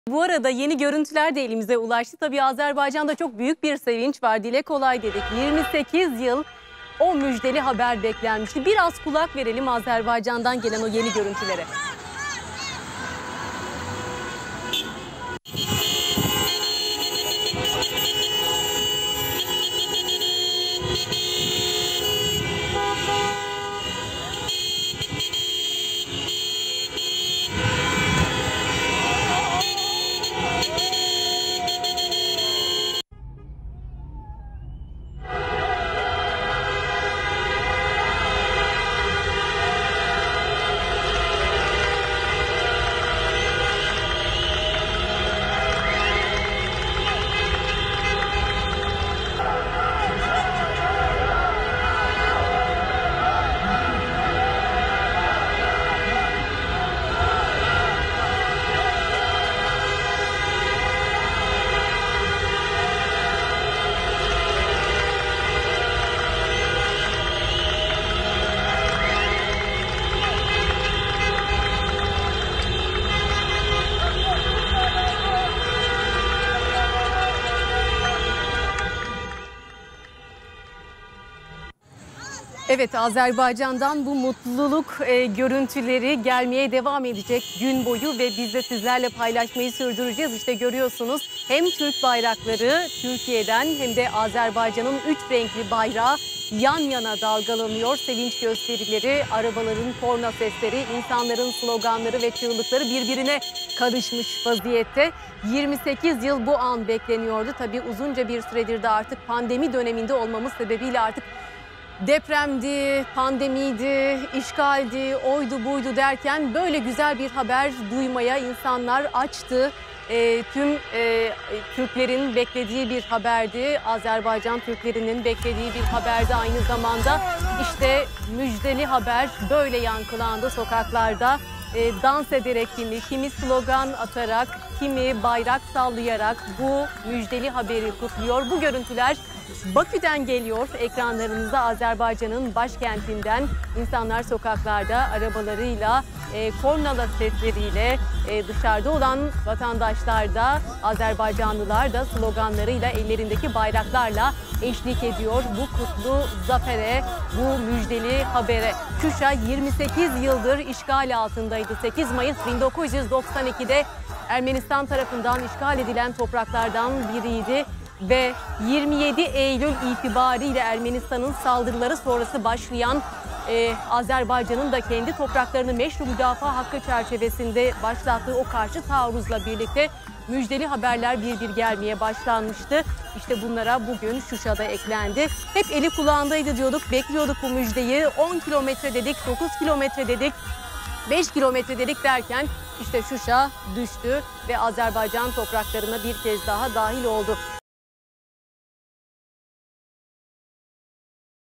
Bu arada yeni görüntüler de elimize ulaştı. Tabii Azerbaycan'da çok büyük bir sevinç var. Dile kolay dedik. 28 yıl o müjdeli haber beklenmişti. Biraz kulak verelim Azerbaycan'dan gelen o yeni görüntülere. Evet, Azerbaycan'dan bu mutluluk görüntüleri gelmeye devam edecek gün boyu ve biz de sizlerle paylaşmayı sürdüreceğiz. İşte görüyorsunuz hem Türk bayrakları Türkiye'den hem de Azerbaycan'ın 3 renkli bayrağı yan yana dalgalanıyor. Sevinç gösterileri, arabaların korna sesleri, insanların sloganları ve çığlıkları birbirine karışmış vaziyette. 28 yıl bu an bekleniyordu. Tabii uzunca bir süredir de artık pandemi döneminde olmamız sebebiyle artık depremdi, pandemiydi, işgaldi, oydu buydu derken böyle güzel bir haber duymaya insanlar açtı. Tüm Türklerin beklediği bir haberdi. Azerbaycan Türklerinin beklediği bir haberdi aynı zamanda. İşte müjdeli haber böyle yankılandı sokaklarda. Dans ederek kimi slogan atarak, kimi bayrak sallayarak bu müjdeli haberi kutluyor. Bu görüntüler Bakü'den geliyor ekranlarınızda. Azerbaycan'ın başkentinden insanlar sokaklarda arabalarıyla, kornala sesleriyle, dışarıda olan vatandaşlar da, Azerbaycanlılar da sloganlarıyla, ellerindeki bayraklarla eşlik ediyor bu kutlu zafere, bu müjdeli habere. Şuşa 28 yıldır işgal altındaydı. 8 Mayıs 1992'de Ermenistan tarafından işgal edilen topraklardan biriydi. Ve 27 Eylül itibariyle Ermenistan'ın saldırıları sonrası başlayan Azerbaycan'ın da kendi topraklarını meşru müdafaa hakkı çerçevesinde başlattığı o karşı taarruzla birlikte müjdeli haberler bir gelmeye başlanmıştı. İşte bunlara bugün Şuşa'da eklendi. Hep eli kulağındaydı diyorduk, bekliyorduk bu müjdeyi. 10 kilometre dedik, 9 kilometre dedik, 5 kilometre dedik derken işte Şuşa düştü ve Azerbaycan topraklarına bir kez daha dahil oldu.